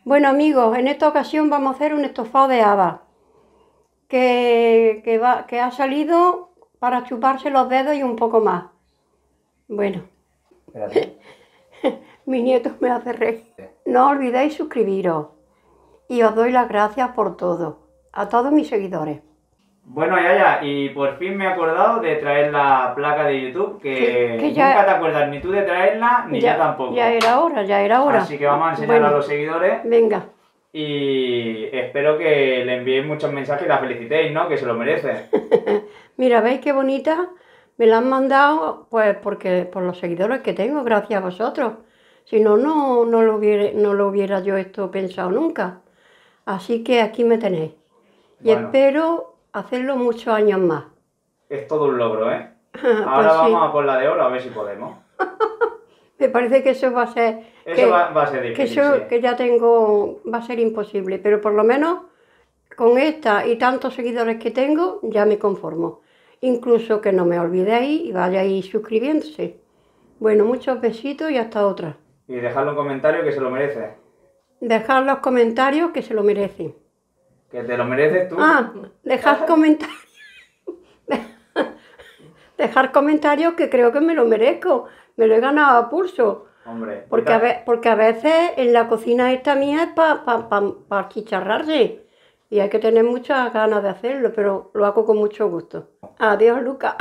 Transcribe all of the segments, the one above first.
Bueno amigos, en esta ocasión vamos a hacer un estofado de habas que ha salido para chuparse los dedos y un poco más. Bueno, Espérate. mi nieto me hace reír. No olvidéis suscribiros y os doy las gracias por todo, a todos mis seguidores. Bueno, Yaya, y por fin me he acordado de traer la placa de YouTube, que ya, nunca te acuerdas ni tú de traerla, ni yo tampoco. Ya era hora. Así que vamos a enseñarla a los seguidores. Venga. Y espero que le enviéis muchos mensajes y la felicitéis, ¿no? Que se lo merece. Mira, ¿veis qué bonita? Me la han mandado, pues, porque por los seguidores que tengo, gracias a vosotros. Si no, no lo hubiera yo esto pensado nunca. Así que aquí me tenéis. Y Bueno, espero hacerlo muchos años más. es todo un logro, ¿eh? Pues Ahora sí. vamos a por la de oro, a ver si podemos. Me parece que eso va a ser... Eso va a ser difícil, sí. que ya tengo, va a ser imposible. Pero por lo menos con esta y tantos seguidores que tengo, ya me conformo. Incluso que no me olvidéis y vayáis suscribiéndose. Bueno, muchos besitos y hasta otra. Y dejadle un comentario que se lo merece. Dejad los comentarios que se lo merecen. Que te lo mereces tú. Dejad comentarios. Dejar comentarios que creo que me lo merezco. Me lo he ganado a pulso. Hombre. Porque a veces en la cocina esta mía es para chicharrarse. Y hay que tener muchas ganas de hacerlo, pero lo hago con mucho gusto. Adiós, Lucas.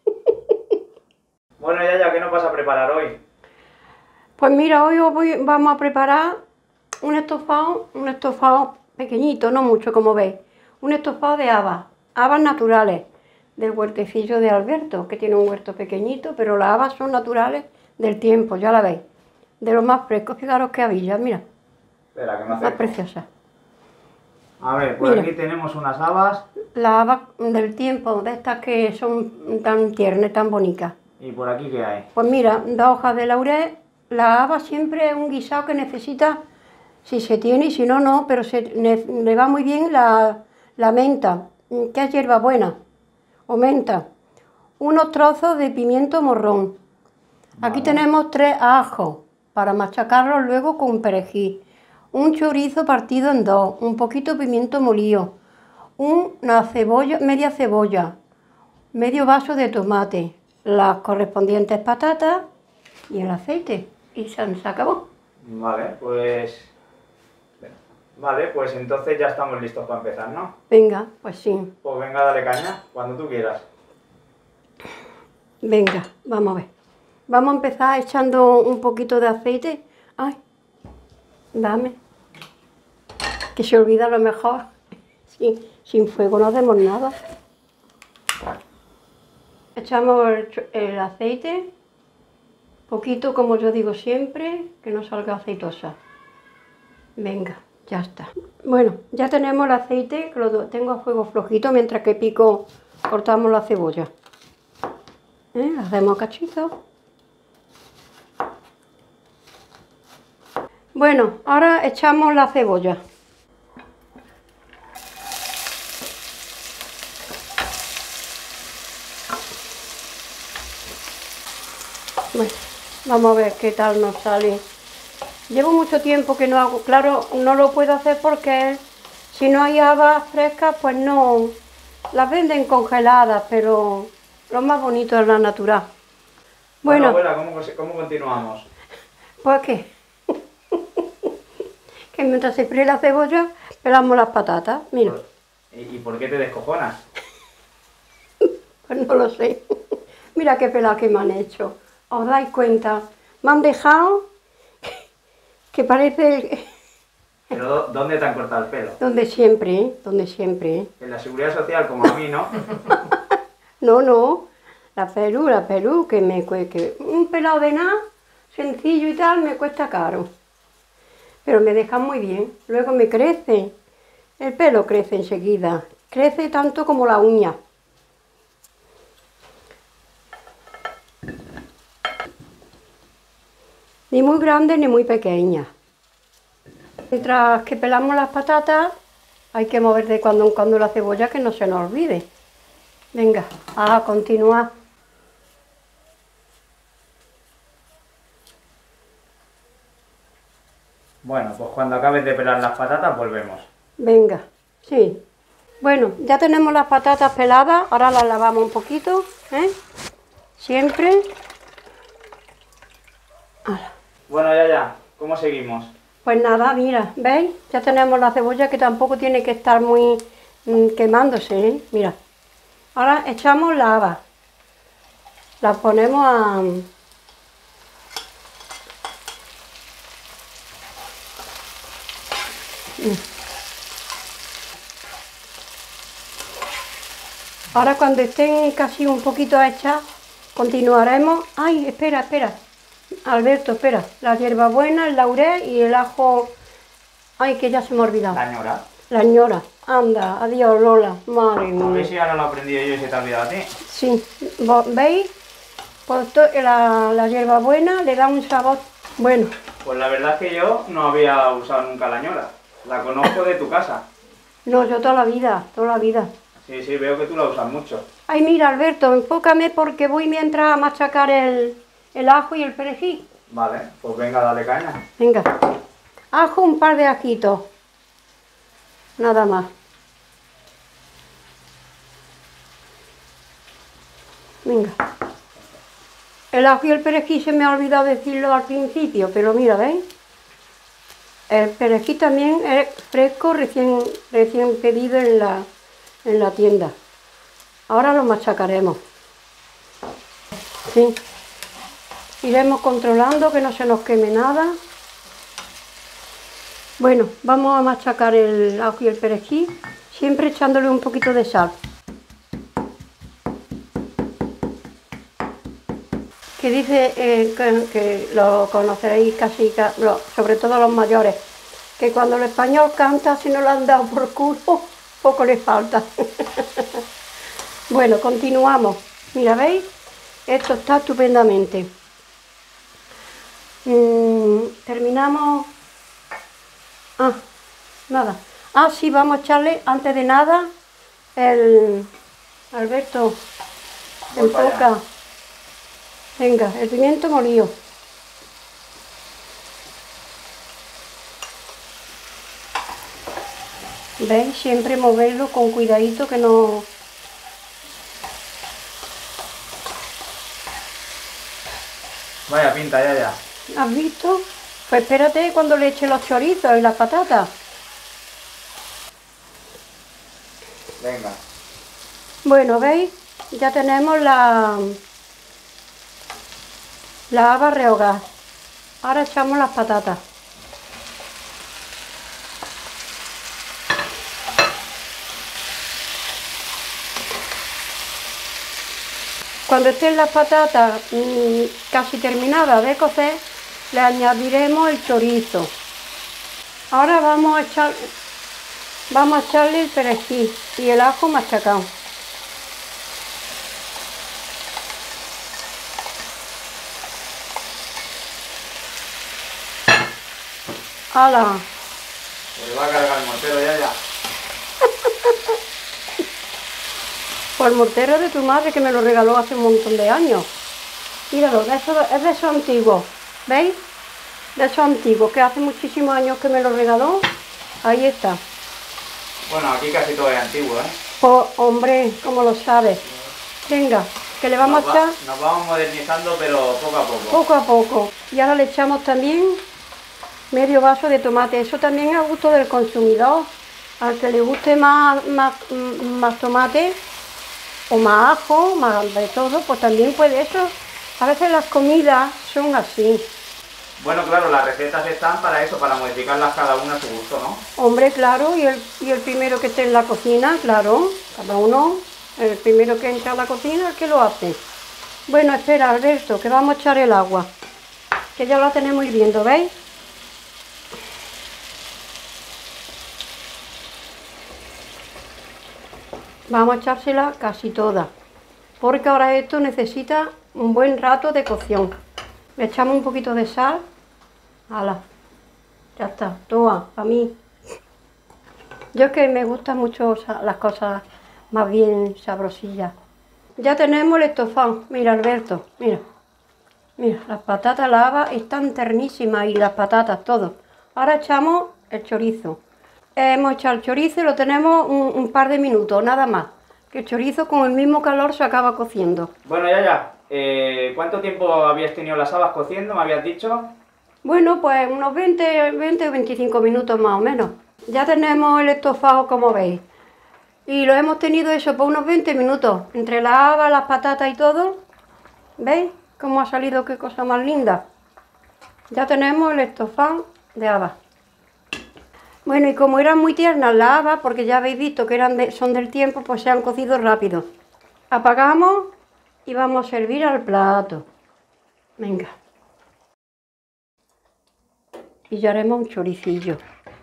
Bueno, Yaya, ¿qué nos vas a preparar hoy? Pues mira, hoy vamos a preparar un estofado pequeñito, no mucho como veis. Un estofado de habas naturales, del huertecillo de Alberto, que tiene un huerto pequeñito, pero las habas son naturales del tiempo, ya la veis. De los más frescos, fijaros qué habillas, mira. Espera, que me Más acerco. preciosas. A ver, pues Mira. aquí tenemos unas habas. Las habas del tiempo, de estas que son tan tiernas, tan bonitas. ¿Y por aquí qué hay? Pues mira, 2 hojas de laurel. La haba siempre es un guisado que necesita, si se tiene y si no, no, pero le va muy bien la menta, que es hierbabuena, o menta. Unos trozos de pimiento morrón. Aquí Vale. tenemos 3 ajos, para machacarlos luego con perejil. Un chorizo partido en 2, un poquito de pimiento molido, una cebolla, media cebolla, medio vaso de tomate, las correspondientes patatas y el aceite. Y se acabó. Vale, pues entonces ya estamos listos para empezar, ¿no? Venga, pues sí. Pues venga, dale caña, cuando tú quieras. Venga, vamos a ver. Vamos a empezar echando un poquito de aceite. Ay, dame. Que se olvida lo mejor. Sin fuego no hacemos nada. Echamos el aceite. Poquito, como yo digo siempre, que no salga aceitosa. Venga, ya está. Bueno, ya tenemos el aceite, que lo tengo a fuego flojito, mientras que pico, cortamos la cebolla. Hacemos cachitos. Bueno, ahora echamos la cebolla. Bueno, vamos a ver qué tal nos sale. Llevo mucho tiempo que no hago, claro, no lo puedo hacer porque si no hay habas frescas, pues no, las venden congeladas, pero lo más bonito es la natural. Bueno, Bueno, abuela, ¿cómo continuamos? pues qué, que mientras se fríe la cebolla, pelamos las patatas, mira, ¿Y por qué te descojonas? pues no lo sé. Mira qué pelado que me han hecho, ¿os dais cuenta? Me han dejado que parece Pero ¿dónde te han cortado el pelo? donde siempre, ¿eh? En la seguridad social, como a mí, ¿no? No, la pelú, que un pelado de nada, sencillo y tal, me cuesta caro. Pero me dejan muy bien, luego me crece, el pelo crece enseguida, crece tanto como la uña. Ni muy grande ni muy pequeña. Mientras que pelamos las patatas, hay que mover de cuando en cuando la cebolla, que no se nos olvide. Venga, a continuar. Bueno, pues cuando acabes de pelar las patatas volvemos. Venga, sí. Bueno, ya tenemos las patatas peladas, ahora las lavamos un poquito, ¿eh? Siempre. Ahora. Bueno, ya, ¿cómo seguimos? Pues nada, mira, ¿veis? Ya tenemos la cebolla que tampoco tiene que estar muy quemándose, ¿eh? Mira. Ahora echamos la haba. La ponemos a... Ahora cuando estén casi un poquito hechas, continuaremos... ¡Ay, espera! Alberto, espera. La hierbabuena, el laurel y el ajo... ¡Ay, que ya se me ha olvidado! La ñora. La ñora. Anda, adiós Lola, madre A ver mía. si ahora lo he aprendido yo y se te ha olvidado a ti. Sí, ¿veis? Pues la hierbabuena le da un sabor bueno. Pues la verdad es que yo no había usado nunca la ñora. La conozco de tu casa. No, yo toda la vida, toda la vida. Sí, veo que tú la usas mucho. Ay, mira, Alberto, enfócame porque voy mientras a machacar el ajo y el perejil. Vale, pues venga, dale caña. Venga, ajo, un par de ajitos. Nada más. Venga. El ajo y el perejil se me ha olvidado decirlo al principio, pero mira, ¿veis? El perejil también es fresco, recién pedido en la tienda. Ahora lo machacaremos. Sí. Iremos controlando que no se nos queme nada. Bueno, vamos a machacar el ajo y el perejil, siempre echándole un poquito de sal. Que dice que lo conoceréis casi, sobre todo los mayores, que cuando el español canta, si no lo han dado por culo, poco le falta. Bueno, continuamos. Mira, ¿veis? Esto está estupendamente. Terminamos. Nada. Sí, vamos a echarle, antes de nada, Alberto, enfoca. Venga, el pimiento molido. ¿Veis? Siempre moverlo con cuidadito que no... Vaya pinta, ya. ¿Has visto? Pues espérate cuando le eche los chorizos y las patatas. Venga. Bueno, ¿veis? Ya tenemos la haba rehogada. Ahora echamos las patatas. Cuando estén las patatas casi terminadas de cocer, le añadiremos el chorizo. Ahora vamos a echarle el perejil y el ajo machacado. ¡Hala! Se va a cargar el mortero, ya. Pues el mortero de tu madre que me lo regaló hace un montón de años. Míralo, es de esos antiguos, ¿veis? De esos antiguos, que hace muchísimos años que me lo regaló. Ahí está. Bueno, aquí casi todo es antiguo, ¿eh? Pues hombre, como lo sabes. Venga, que le vamos a echar... Nos vamos modernizando, pero poco a poco. Poco a poco. Y ahora le echamos también medio vaso de tomate. Eso también es a gusto del consumidor. Al que le guste más tomate o más ajo, más de todo, pues también puede eso. A veces las comidas son así. Bueno, claro, las recetas están para eso, para modificarlas cada una a su gusto, ¿no? Hombre, claro, y el primero que esté en la cocina, claro, cada uno, el primero que entra a la cocina, el que lo hace. Bueno, espera, Alberto, que vamos a echar el agua, que ya la tenemos hirviendo, ¿veis? Vamos a echársela casi toda, porque ahora esto necesita un buen rato de cocción. Le echamos un poquito de sal. ¡Hala! Ya está, toma, para mí. Yo es que me gustan mucho las cosas más bien sabrosillas. Ya tenemos el estofado. Mira, Alberto, mira. Mira, las patatas, la haba están ternísimas y las patatas, todo. Ahora echamos el chorizo. Hemos echado el chorizo y lo tenemos un par de minutos, nada más. Que el chorizo con el mismo calor se acaba cociendo. Bueno, Yaya, ¿cuánto tiempo habías tenido las habas cociendo, me habías dicho? Bueno, pues unos 20 o 25 minutos más o menos. Ya tenemos el estofado, como veis. Y lo hemos tenido eso por unos 20 minutos. Entre las habas, las patatas y todo. ¿Veis cómo ha salido? Qué cosa más linda. Ya tenemos el estofado de habas. Bueno, y como eran muy tiernas las habas, porque ya habéis visto que son del tiempo, pues se han cocido rápido. Apagamos y vamos a servir al plato. Venga. Y ya haremos un choricillo.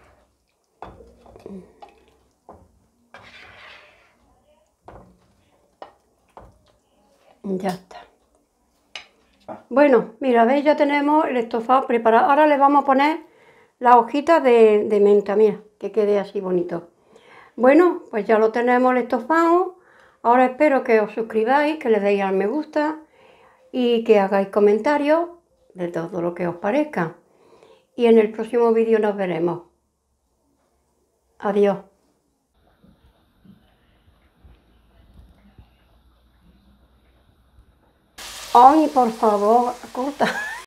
Ya está. Bueno, mira, veis, ya tenemos el estofado preparado. Ahora le vamos a poner las hojitas de menta, mira, que quede así bonito. Bueno, pues ya lo tenemos el estofado. Ahora espero que os suscribáis, que le deis al me gusta y que hagáis comentarios de todo lo que os parezca. Y en el próximo vídeo nos veremos. Adiós. Ay, por favor, corta.